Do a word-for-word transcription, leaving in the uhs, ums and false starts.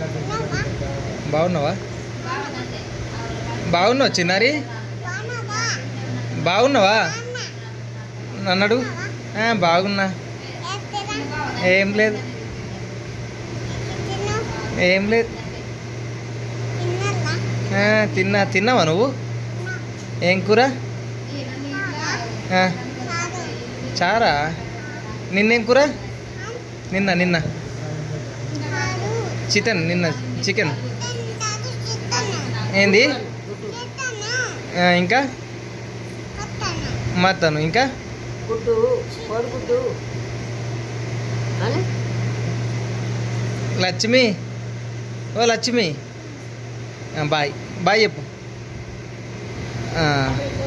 బాగున్నావా? బాగున్నావు చిన్నారి? బాగున్నావా అన్నాడు. బాగున్నా. ఏం లేదు, ఏం లేదు. తిన్నా. తిన్నావా నువ్వు? ఏం కూర? చారా. నిన్నేం కూర? నిన్న నిన్న చికెన్. నిన్న చికెన్. ఏంది ఇంకా? మటన్. ఇంకా లక్ష్మి. ఓ లక్ష్మి, బాయ్ బాయ్ చెప్పు.